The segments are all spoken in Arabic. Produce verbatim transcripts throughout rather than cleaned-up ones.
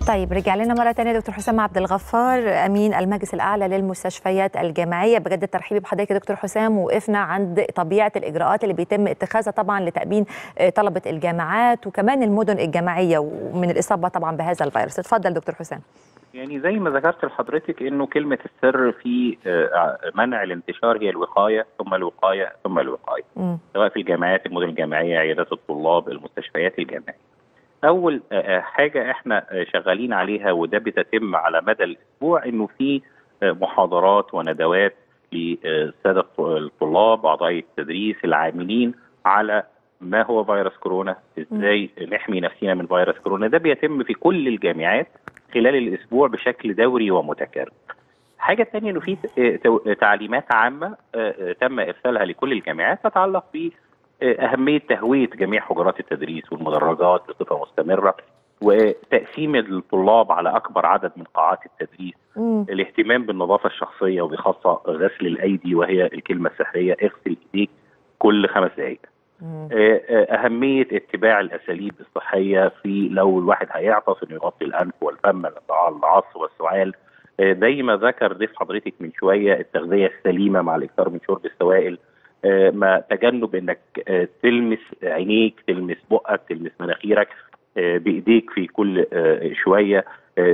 طيب رجع لنا مرة تانية دكتور حسام عبد الغفار أمين المجلس الأعلى للمستشفيات الجامعية. بجد الترحيب بحضرتك يا دكتور حسام. وقفنا عند طبيعة الإجراءات اللي بيتم اتخاذها طبعا لتأمين طلبة الجامعات وكمان المدن الجامعية ومن الإصابة طبعا بهذا الفيروس. اتفضل دكتور حسام. يعني زي ما ذكرت لحضرتك انه كلمة السر في منع الانتشار هي الوقاية ثم الوقاية ثم الوقاية، سواء في الجامعات، المدن الجامعية، عيادات الطلاب، المستشفيات الجامعية. أول حاجة احنا شغالين عليها وده بتتم على مدى الأسبوع انه في محاضرات وندوات للسادة الطلاب، أعضاء التدريس، العاملين على ما هو فيروس كورونا، ازاي نحمي نفسنا من فيروس كورونا. ده بيتم في كل الجامعات خلال الأسبوع بشكل دوري ومتكرر. حاجة ثانية انه في تعليمات عامة تم إرسالها لكل الجامعات تتعلق ب أهمية تهوية جميع حجرات التدريس والمدرجات بصفة مستمرة، وتقسيم الطلاب على أكبر عدد من قاعات التدريس، مم. الاهتمام بالنظافة الشخصية وبخاصة غسل الأيدي وهي الكلمة السحرية اغسل إيديك كل خمس دقائق. أهمية اتباع الأساليب الصحية في لو الواحد هيعطس إنه يغطي الأنف والفم عند العطس والسعال. زي ما ذكر ضيف حضرتك من شوية التغذية السليمة مع الإكثار من شرب السوائل، ما تجنب انك تلمس عينيك، تلمس بقك، تلمس مناخيرك بايديك في كل شويه.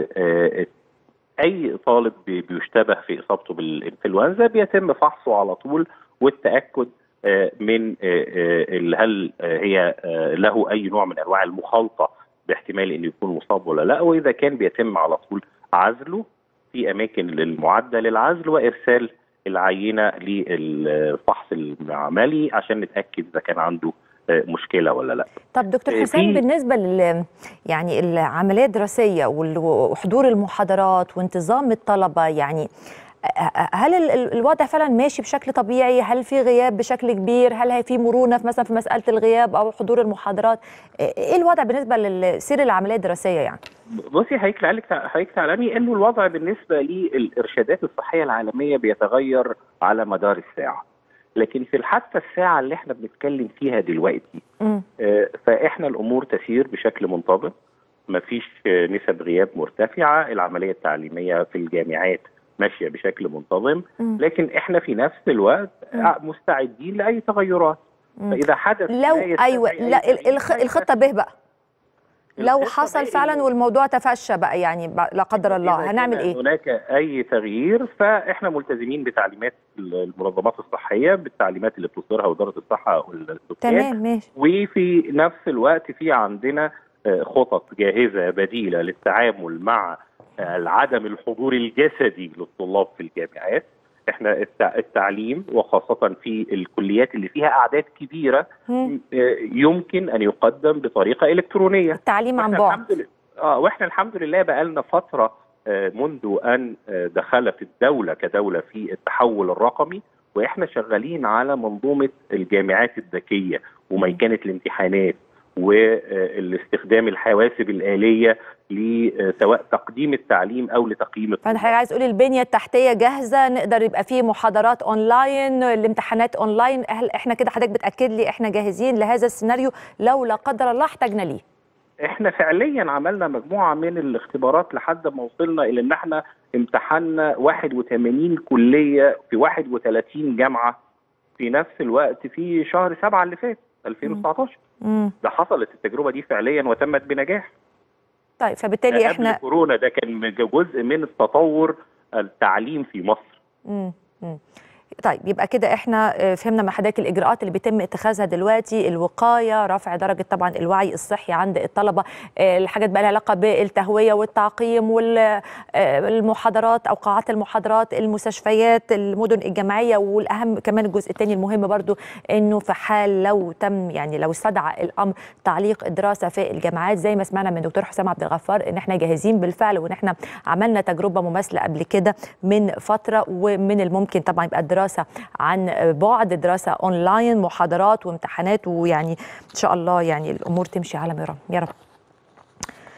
اي طالب بيشتبه في اصابته بالانفلونزا بيتم فحصه على طول والتاكد من هل هي له اي نوع من انواع المخالطه باحتمال انه يكون مصاب ولا لا، واذا كان بيتم على طول عزله في اماكن المعده للعزل وارسال العينه للفحص المعملي عشان نتاكد اذا كان عنده مشكله ولا لا. طب دكتور حسام بالنسبه لل يعني العمليه الدراسيه وحضور المحاضرات وانتظام الطلبه، يعني هل الوضع فعلا ماشي بشكل طبيعي؟ هل في غياب بشكل كبير؟ هل في مرونه في مثلا في مساله الغياب او حضور المحاضرات؟ ايه الوضع بالنسبه لسير العمليه الدراسيه يعني؟ بصي حضرتك تعلمي انه الوضع بالنسبه للارشادات الصحيه العالميه بيتغير على مدار الساعه، لكن في حتى الساعه اللي احنا بنتكلم فيها دلوقتي آه فاحنا الامور تسير بشكل منتظم، مفيش نسب غياب مرتفعه، العمليه التعليميه في الجامعات ماشيه بشكل منتظم، لكن احنا في نفس الوقت مستعدين لاي تغيرات. فاذا حدث لو ايوه لا الخطه به بقى لو حصل فعلا والموضوع تفشى بقى يعني لا قدر الله هنعمل ايه؟ هناك اي تغيير فاحنا ملتزمين بتعليمات المنظمات الصحيه، بالتعليمات اللي بتصدرها وزاره الصحه والسكان. تمام ماشي. وفي نفس الوقت في عندنا خطط جاهزه بديله للتعامل مع عدم الحضور الجسدي للطلاب في الجامعات. احنا التعليم وخاصه في الكليات اللي فيها اعداد كبيره يمكن ان يقدم بطريقه الكترونيه، التعليم عن بعد. الحمد لله اه واحنا الحمد لله بقى لنا فتره منذ ان دخلت الدوله كدوله في التحول الرقمي، واحنا شغالين على منظومه الجامعات الذكيه وميكنه الامتحانات والاستخدام الحواسب الآلية لسواء تقديم التعليم أو لتقييم الطلاب. فأنا عايز أقول البنية التحتية جاهزة، نقدر يبقى فيه محاضرات أونلاين، الامتحانات أونلاين. هل إحنا كده حضرتك بتأكد لي إحنا جاهزين لهذا السيناريو لو لا قدر الله احتاجنا ليه؟ إحنا فعليا عملنا مجموعة من الاختبارات لحد ما وصلنا إلى إن إحنا امتحنا واحد وثمانين كلية في واحد وثلاثين جامعة في نفس الوقت في شهر سبعة اللي فات ألفين وتسعتاشر. مم. ده حصلت التجربه دي فعليا وتمت بنجاح. طيب فبالتالي احنا قبل كورونا ده كان جزء من التطور التعليم في مصر. امم طيب يبقى كده احنا فهمنا من حضرتك الاجراءات اللي بيتم اتخاذها دلوقتي، الوقايه، رفع درجه طبعا الوعي الصحي عند الطلبه، الحاجات بقى لها علاقه بالتهويه والتعقيم والمحاضرات او قاعات المحاضرات، المستشفيات، المدن الجامعيه، والاهم كمان الجزء الثاني المهم برضو انه في حال لو تم يعني لو استدعى الامر تعليق الدراسه في الجامعات زي ما سمعنا من دكتور حسام عبد الغفار ان احنا جاهزين بالفعل، وان احنا عملنا تجربه مماثله قبل كده من فتره، ومن الممكن طبعا يبقى الدراسه عن بعد، دراسه اونلاين، محاضرات وامتحانات، ويعني ان شاء الله يعني الامور تمشي على ما يرام يا رب.